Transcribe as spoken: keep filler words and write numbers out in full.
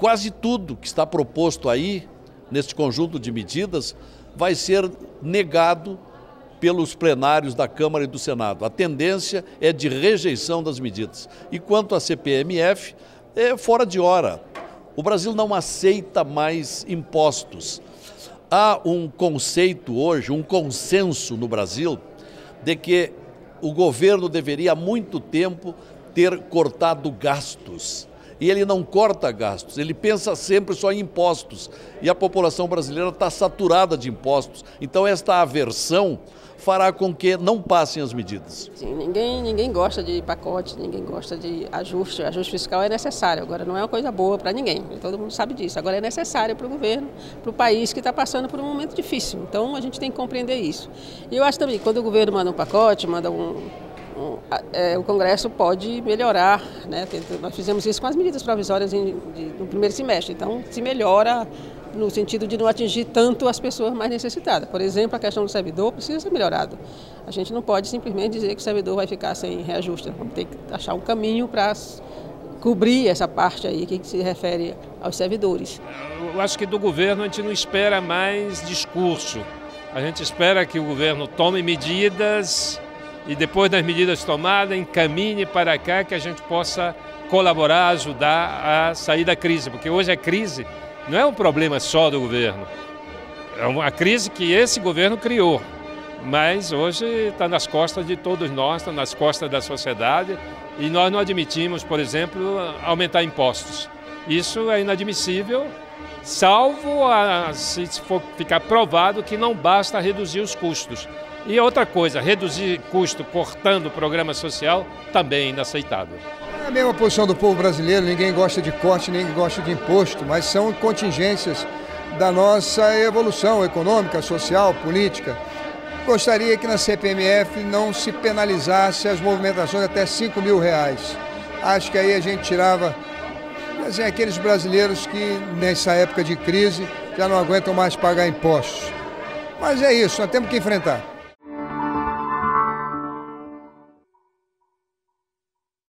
quase tudo que está proposto aí, neste conjunto de medidas, vai ser negado pelos plenários da Câmara e do Senado. A tendência é de rejeição das medidas. E quanto à C P M F, é fora de hora. O Brasil não aceita mais impostos. Há um conceito hoje, um consenso no Brasil, de que o governo deveria há muito tempo ter cortado gastos. E ele não corta gastos, ele pensa sempre só em impostos. E a população brasileira está saturada de impostos. Então esta aversão fará com que não passem as medidas. Sim, ninguém, ninguém gosta de pacote, ninguém gosta de ajuste. O ajuste fiscal é necessário, agora não é uma coisa boa para ninguém, todo mundo sabe disso. Agora é necessário para o governo, para o país que está passando por um momento difícil. Então a gente tem que compreender isso. E eu acho também que quando o governo manda um pacote, manda um... um é, o Congresso pode melhorar, né? Nós fizemos isso com as medidas provisórias em, de, no primeiro semestre, então se melhora no sentido de não atingir tanto as pessoas mais necessitadas. Por exemplo, a questão do servidor precisa ser melhorada. A gente não pode simplesmente dizer que o servidor vai ficar sem reajuste. Vamos ter que achar um caminho para cobrir essa parte aí que se refere aos servidores. Eu acho que do governo a gente não espera mais discurso. A gente espera que o governo tome medidas e depois das medidas tomadas encaminhe para cá que a gente possa colaborar, ajudar a sair da crise. Porque hoje a crise não é um problema só do governo, é uma crise que esse governo criou, mas hoje está nas costas de todos nós, está nas costas da sociedade e nós não admitimos, por exemplo, aumentar impostos. Isso é inadmissível, salvo a, se for ficar provado que não basta reduzir os custos. E outra coisa, reduzir custo cortando o programa social também é inaceitável. É a mesma posição do povo brasileiro, ninguém gosta de corte, ninguém gosta de imposto, mas são contingências da nossa evolução econômica, social, política. Gostaria que na C P M F não se penalizasse as movimentações até cinco mil reais. Acho que aí a gente tirava assim, aqueles brasileiros que nessa época de crise já não aguentam mais pagar impostos. Mas é isso, nós temos que enfrentar.